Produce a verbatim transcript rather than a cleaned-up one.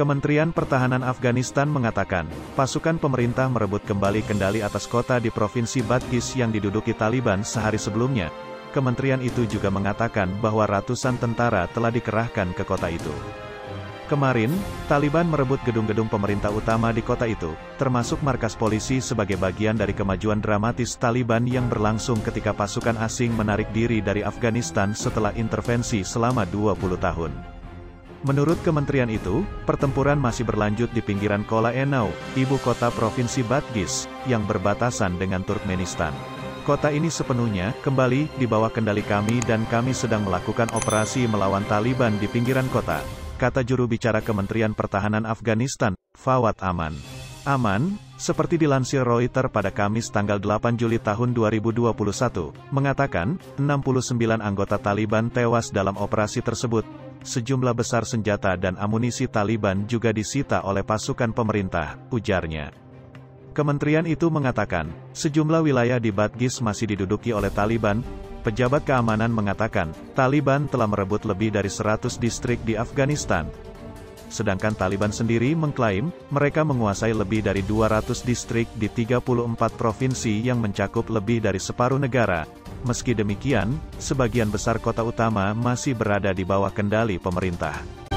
Kementerian Pertahanan Afghanistan mengatakan, pasukan pemerintah merebut kembali kendali atas kota di Provinsi Badghis yang diduduki Taliban sehari sebelumnya. Kementerian itu juga mengatakan bahwa ratusan tentara telah dikerahkan ke kota itu. Kemarin, Taliban merebut gedung-gedung pemerintah utama di kota itu, termasuk markas polisi sebagai bagian dari kemajuan dramatis Taliban yang berlangsung ketika pasukan asing menarik diri dari Afghanistan setelah intervensi selama dua puluh tahun. Menurut kementerian itu, pertempuran masih berlanjut di pinggiran Kola Enau, ibu kota Provinsi Badghis, yang berbatasan dengan Turkmenistan. Kota ini sepenuhnya kembali di bawah kendali kami dan kami sedang melakukan operasi melawan Taliban di pinggiran kota, kata juru bicara Kementerian Pertahanan Afghanistan, Fawad Aman. Aman, seperti dilansir Reuters pada Kamis tanggal delapan Juli tahun dua ribu dua puluh satu, mengatakan, enam puluh sembilan anggota Taliban tewas dalam operasi tersebut. Sejumlah besar senjata dan amunisi Taliban juga disita oleh pasukan pemerintah, ujarnya. Kementerian itu mengatakan, sejumlah wilayah di Badghis masih diduduki oleh Taliban. Pejabat keamanan mengatakan, Taliban telah merebut lebih dari seratus distrik di Afghanistan. Sedangkan Taliban sendiri mengklaim, mereka menguasai lebih dari dua ratus distrik di tiga puluh empat provinsi yang mencakup lebih dari separuh negara. Meski demikian, sebagian besar kota utama masih berada di bawah kendali pemerintah.